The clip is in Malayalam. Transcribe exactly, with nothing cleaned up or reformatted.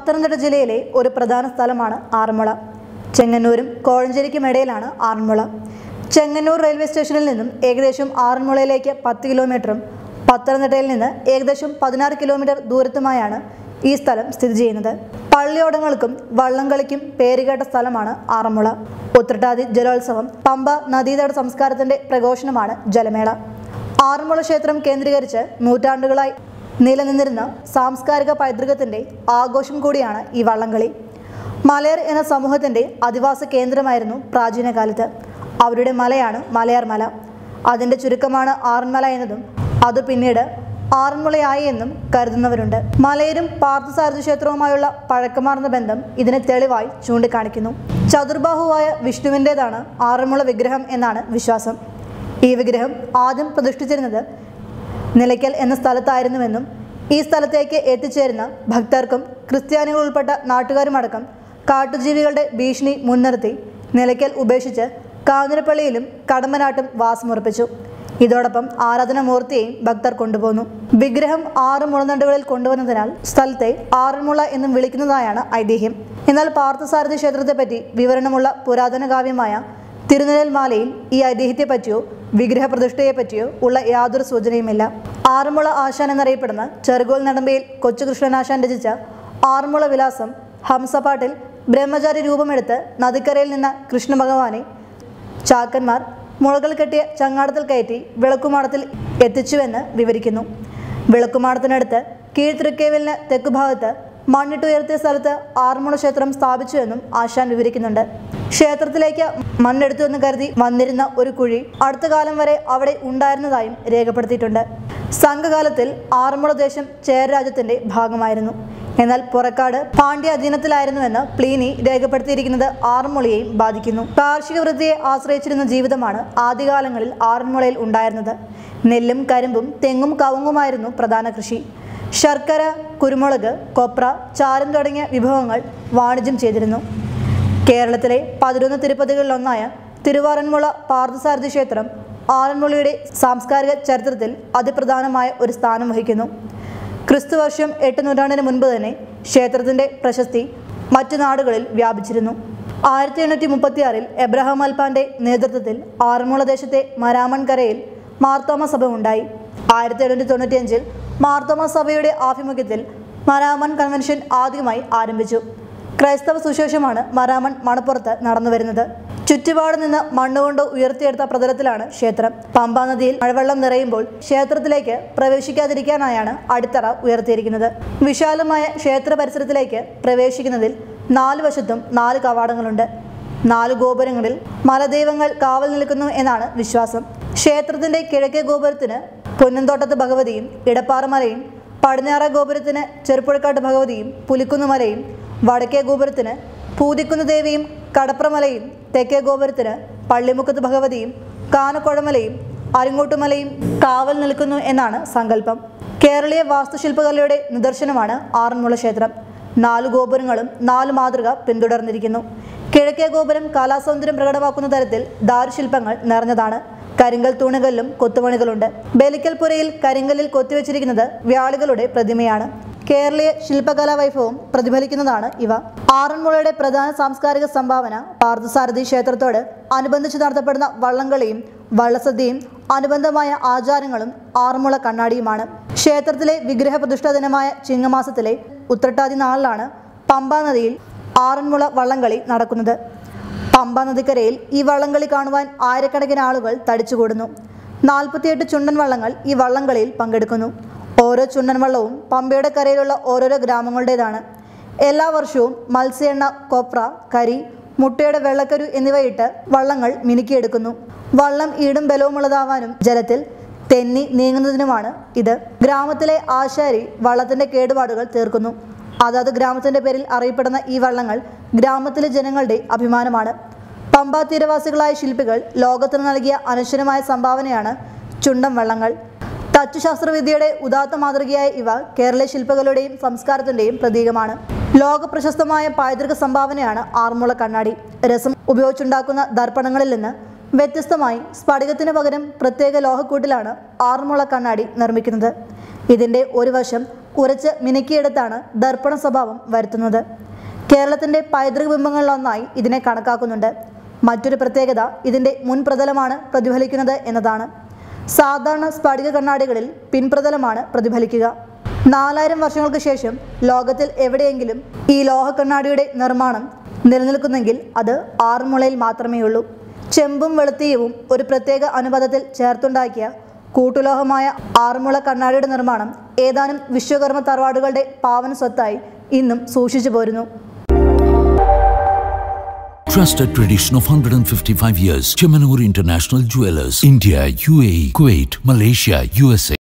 പത്തനംതിട്ട ജില്ലയിലെ ഒരു പ്രധാന സ്ഥലമാണ് ആറന്മുള. ചെങ്ങന്നൂരും കോഴഞ്ചേരിക്കും ഇടയിലാണ് ആറന്മുള. ചെങ്ങന്നൂർ റെയിൽവേ സ്റ്റേഷനിൽ നിന്നും ഏകദേശം ആറന്മുളയിലേക്ക് പത്ത് കിലോമീറ്ററും പത്തനംതിട്ടയിൽ നിന്ന് ഏകദേശം പതിനാറ് കിലോമീറ്റർ ദൂരത്തുമായാണ് ഈ സ്ഥലം സ്ഥിതി ചെയ്യുന്നത്. പള്ളിയോടങ്ങൾക്കും വള്ളംകളിക്കും പേരുകേട്ട സ്ഥലമാണ് ആറന്മുള. ഉത്രട്ടാതി ജലോത്സവം, പമ്പ നദീതട സംസ്കാരത്തിന്റെ പ്രഘോഷണമാണ് ജലമേള. ആറന്മുള ക്ഷേത്രം കേന്ദ്രീകരിച്ച് നൂറ്റാണ്ടുകളായി നിലനിന്നിരുന്ന സാംസ്കാരിക പൈതൃകത്തിന്റെ ആഘോഷം കൂടിയാണ് ഈ വള്ളംകളി. മലയർ എന്ന സമൂഹത്തിന്റെ അധിവാസ കേന്ദ്രമായിരുന്നു പ്രാചീന കാലത്ത്. അവരുടെ മലയാണ് മലയാർ മല. അതിന്റെ ചുരുക്കമാണ് ആറന്മല എന്നതും അത് പിന്നീട് ആറന്മുളയായി എന്നും കരുതുന്നവരുണ്ട്. മലയരും പാർത്ഥസാരഥി ക്ഷേത്രവുമായുള്ള പഴക്കമാർന്ന ബന്ധം ഇതിനെ തെളിവായി ചൂണ്ടിക്കാണിക്കുന്നു. ചതുർബാഹുവായ വിഷ്ണുവിൻ്റെതാണ് ആറന്മുള വിഗ്രഹം എന്നാണ് വിശ്വാസം. ഈ വിഗ്രഹം ആദ്യം പ്രതിഷ്ഠിച്ചിരുന്നത് നിലയ്ക്കൽ എന്ന സ്ഥലത്തായിരുന്നുവെന്നും ഈ സ്ഥലത്തേക്ക് എത്തിച്ചേരുന്ന ഭക്തർക്കും ക്രിസ്ത്യാനികൾ ഉൾപ്പെട്ട നാട്ടുകാരുമടക്കം കാട്ടുജീവികളുടെ ഭീഷണി മുൻനിർത്തി നിലയ്ക്കൽ ഉപേക്ഷിച്ച് കാഞ്ഞിരപ്പള്ളിയിലും കടമ്പനാട്ടും വാസമുറപ്പിച്ചു. ഇതോടൊപ്പം ആരാധനാമൂർത്തിയെയും ഭക്തർ കൊണ്ടുപോന്നു. വിഗ്രഹം ആറ് മുളനണ്ടുകളിൽ കൊണ്ടുവന്നതിനാൽ സ്ഥലത്തെ ആറന്മുള എന്നും വിളിക്കുന്നതായാണ് ഐതിഹ്യം. എന്നാൽ പാർത്ഥസാരഥി ക്ഷേത്രത്തെപ്പറ്റി വിവരണമുള്ള പുരാതന കാവ്യമായ തിരുനിഴൽമാലയിൽ ഈ ഐതിഹ്യത്തെപ്പറ്റിയോ വിഗ്രഹ പ്രതിഷ്ഠയെപ്പറ്റിയോ ഉള്ള യാതൊരു സൂചനയുമില്ല. ആറന്മുള ആശാൻ എന്നറിയപ്പെടുന്ന ചെറുകോൽ നടമ്പയിൽ കൊച്ചുകൃഷ്ണനാശാൻ രചിച്ച ആറന്മുള വിലാസം ഹംസപാട്ടിൽ ബ്രഹ്മചാരി രൂപമെടുത്ത് നദിക്കരയിൽ നിന്ന കൃഷ്ണഭഗവാനെ ചാക്കന്മാർ മുളകൾ കെട്ടിയ ചങ്ങാടത്തിൽ കയറ്റി വിളക്കുമാടത്തിൽ എത്തിച്ചുവെന്ന് വിവരിക്കുന്നു. വിളക്കുമാടത്തിനടുത്ത് കീഴ്തൃക്കേവലിന് തെക്കുഭാഗത്ത് മണ്ണിട്ടുയർത്തിയ സ്ഥലത്ത് ആറന്മുള ക്ഷേത്രം സ്ഥാപിച്ചുവെന്നും ആശാൻ വിവരിക്കുന്നുണ്ട്. ക്ഷേത്രത്തിലേക്ക് മണ്ണെടുത്തുവെന്ന് കരുതി വന്നിരുന്ന ഒരു കുഴി അടുത്ത കാലം വരെ അവിടെ ഉണ്ടായിരുന്നതായും രേഖപ്പെടുത്തിയിട്ടുണ്ട്. സംഘകാലത്തിൽ ആറന്മുള ദേശം ചേര രാജ്യത്തിന്റെ ഭാഗമായിരുന്നു. എന്നാൽ പുറക്കാട് പാണ്ഡ്യ അധീനത്തിലായിരുന്നുവെന്ന് പ്ലീനി രേഖപ്പെടുത്തിയിരിക്കുന്നത് ആറന്മുളയെയും ബാധിക്കുന്നു. കാർഷിക വൃത്തിയെ ആശ്രയിച്ചിരുന്ന ജീവിതമാണ് ആദ്യകാലങ്ങളിൽ ആറന്മുളയിൽ ഉണ്ടായിരുന്നത്. നെല്ലും കരിമ്പും തെങ്ങും കവുങ്ങുമായിരുന്നു പ്രധാന കൃഷി. ശർക്കര, കുരുമുളക്, കൊപ്ര, ചാരം തുടങ്ങിയ വിഭവങ്ങൾ വാണിജ്യം ചെയ്തിരുന്നു. കേരളത്തിലെ പതിനൊന്ന് തിരുപ്പതികളിലൊന്നായ തിരുവാറന്മുള പാർത്ഥസാരഥി ക്ഷേത്രം ആറന്മുളയുടെ സാംസ്കാരിക ചരിത്രത്തിൽ അതിപ്രധാനമായ ഒരു സ്ഥാനം വഹിക്കുന്നു. ക്രിസ്തുവർഷം എട്ട് നൂറ്റാണ്ടിന് മുൻപ് തന്നെ ക്ഷേത്രത്തിന്റെ പ്രശസ്തി മറ്റു നാടുകളിൽ വ്യാപിച്ചിരുന്നു. ആയിരത്തി എണ്ണൂറ്റി മുപ്പത്തി ആറിൽ എബ്രഹാം അൽപ്പാന്റെ നേതൃത്വത്തിൽ ആറന്മുള ദേശത്തെ മരാമൺകരയിൽ മാർത്തോമ സഭ ഉണ്ടായി. ആയിരത്തി എണ്ണൂറ്റി തൊണ്ണൂറ്റി അഞ്ചിൽ മാർത്തോമ സഭയുടെ ആഭിമുഖ്യത്തിൽ മരാമൺ കൺവെൻഷൻ ആദ്യമായി ആരംഭിച്ചു. ക്രൈസ്തവ സുശേഷമാണ് മരാമൺ മണപ്പുറത്ത് നടന്നുവരുന്നത്. ചുറ്റുപാട് നിന്ന് മണ്ണുകൊണ്ട് ഉയർത്തിയെടുത്ത പ്രതലത്തിലാണ് ക്ഷേത്രം. പമ്പാ നദിയിൽ മഴവെള്ളം നിറയുമ്പോൾ ക്ഷേത്രത്തിലേക്ക് പ്രവേശിക്കാതിരിക്കാനായാണ് അടിത്തറ ഉയർത്തിയിരിക്കുന്നത്. വിശാലമായ ക്ഷേത്ര പരിസരത്തിലേക്ക് പ്രവേശിക്കുന്നതിൽ നാല് വശത്തും നാല് കവാടങ്ങളുണ്ട്. നാല് ഗോപുരങ്ങളിൽ മലദൈവങ്ങൾ കാവൽ നിൽക്കുന്നു എന്നാണ് വിശ്വാസം. ക്ഷേത്രത്തിന്റെ കിഴക്കേ ഗോപുരത്തിന് പൊന്നന്തോട്ടത്ത് ഭഗവതിയും ഇടപ്പാറമലയും, പടിഞ്ഞാറ ഗോപുരത്തിന് ചെറുപ്പുഴക്കാട്ട് ഭഗവതിയും പുലിക്കുന്നുമലയും, വടക്കേ ഗോപുരത്തിന് പൂതിക്കുന്ന് ദേവിയും കടപ്രമലയും, തെക്കേ ഗോപുരത്തിന് പള്ളിമുക്കത്ത് ഭഗവതിയും കാനക്കുഴമലയും അരിങ്ങോട്ടുമലയും കാവൽ നിൽക്കുന്നു എന്നാണ് സങ്കല്പം. കേരളീയ വാസ്തുശില്പകലയുടെ നിദർശനമാണ് ആറന്മുള ക്ഷേത്രം. നാലു ഗോപുരങ്ങളും നാല് മാതൃക പിന്തുടർന്നിരിക്കുന്നു. കിഴക്കേ ഗോപുരം കലാസൗന്ദര്യം പ്രകടമാക്കുന്ന തരത്തിൽ ദാരുശില്പങ്ങൾ നിറഞ്ഞതാണ്. കരിങ്കൽ തൂണുകളിലും കൊത്തുപണികളുണ്ട്. ബലിക്കൽപുരയിൽ കരിങ്കല്ലിൽ കൊത്തിവെച്ചിരിക്കുന്നത് വ്യാളികളുടെ പ്രതിമയാണ്. കേരളീയ ശില്പകലാ വൈഭവം പ്രതിഫലിക്കുന്നതാണ് ഇവ. ആറന്മുളയുടെ പ്രധാന സാംസ്കാരിക സംഭാവന പാർത്ഥസാരഥി ക്ഷേത്രത്തോട് അനുബന്ധിച്ച് നടത്തപ്പെടുന്ന വള്ളംകളിയും വള്ളസദ്യയും അനുബന്ധമായ ആചാരങ്ങളും ആറന്മുള കണ്ണാടിയുമാണ്. ക്ഷേത്രത്തിലെ വിഗ്രഹ പ്രതിഷ്ഠാ ദിനമായ ചിങ്ങമാസത്തിലെ ഉത്രട്ടാതി നാളിലാണ് പമ്പാ നദിയിൽ ആറന്മുള വള്ളംകളി നടക്കുന്നത്. പമ്പാ നദിക്കരയിൽ ഈ വള്ളംകളി കാണുവാൻ ആയിരക്കണക്കിന് ആളുകൾ തടിച്ചുകൂടുന്നു. നാൽപ്പത്തിയെട്ട് ചുണ്ടൻ വള്ളങ്ങൾ ഈ വള്ളംകളിയിൽ പങ്കെടുക്കുന്നു. ഓരോ ചുണ്ടൻ വള്ളവും പമ്പയുടെ കരയിലുള്ള ഓരോരോ ഗ്രാമങ്ങളുടേതാണ്. എല്ലാ വർഷവും മത്സ്യ എണ്ണ, കൊപ്ര, കരി, മുട്ടയുടെ വെള്ളക്കരു എന്നിവയിട്ട് വള്ളങ്ങൾ മിനുക്കിയെടുക്കുന്നു. വള്ളം ഈടും ബലവുമുള്ളതാവാനും ജലത്തിൽ തെന്നി നീങ്ങുന്നതിനുമാണ് ഇത്. ഗ്രാമത്തിലെ ആശാരി വള്ളത്തിന്റെ കേടുപാടുകൾ തീർക്കുന്നു. അതാത് ഗ്രാമത്തിന്റെ പേരിൽ അറിയപ്പെടുന്ന ഈ വള്ളങ്ങൾ ഗ്രാമത്തിലെ ജനങ്ങളുടെ അഭിമാനമാണ്. പമ്പാ തീരവാസികളായ ശില്പികൾ ലോകത്തിന് നൽകിയ അനശ്വരമായ സംഭാവനയാണ് ചുണ്ടൻ വള്ളങ്ങൾ. തച്ചുശാസ്ത്രവിദ്യയുടെ ഉദാത്ത മാതൃകയായ ഇവ കേരളീയ ശില്പകലയുടെയും സംസ്കാരത്തിന്റെയും പ്രതീകമാണ്. ലോക പ്രശസ്തമായ പൈതൃക സംഭാവനയാണ് ആറന്മുള കണ്ണാടി. രസം ഉപയോഗിച്ചുണ്ടാക്കുന്ന ദർപ്പണങ്ങളിൽ നിന്ന് വ്യത്യസ്തമായി സ്ഫടികത്തിന് പകരം പ്രത്യേക ലോഹക്കൂട്ടിലാണ് ആറന്മുള കണ്ണാടി നിർമ്മിക്കുന്നത്. ഇതിന്റെ ഒരു വശം ഉരച്ച് മിനുക്കിയെടുത്താണ് ദർപ്പണ സ്വഭാവം വരുത്തുന്നത്. കേരളത്തിൻ്റെ പൈതൃക ബിംബങ്ങളിലൊന്നായി ഇതിനെ കണക്കാക്കുന്നുണ്ട്. മറ്റൊരു പ്രത്യേകത ഇതിൻ്റെ മുൻപ്രതലമാണ് പ്രതിഫലിക്കുന്നത് എന്നതാണ്. സാധാരണ സ്ഫടിക കണ്ണാടികളിൽ പിൻപ്രതലമാണ് പ്രതിഫലിക്കുക. നാലായിരം വർഷങ്ങൾക്ക് ശേഷം ലോകത്തിൽ എവിടെയെങ്കിലും ഈ ലോഹ കണ്ണാടിയുടെ നിർമ്മാണം നിലനിൽക്കുന്നെങ്കിൽ അത് ആറന്മുളയിൽ മാത്രമേ ഉള്ളൂ. ചെമ്പും വെളുത്തീയവും ഒരു പ്രത്യേക അനുപാതത്തിൽ ചേർത്തുണ്ടാക്കിയ കൂട്ടുലോഹമായ ആറന്മുള കണ്ണാടിയുടെ നിർമ്മാണം ഏതാനും വിശ്വകർമ്മ തറവാടുകളുടെ പാവന സ്വത്തായി ഇന്നും സൂക്ഷിച്ചു പോരുന്നു. Trusted tradition of one hundred fifty-five years. Chemanur International Jewelers. India, U A E, Kuwait, Malaysia, U S A.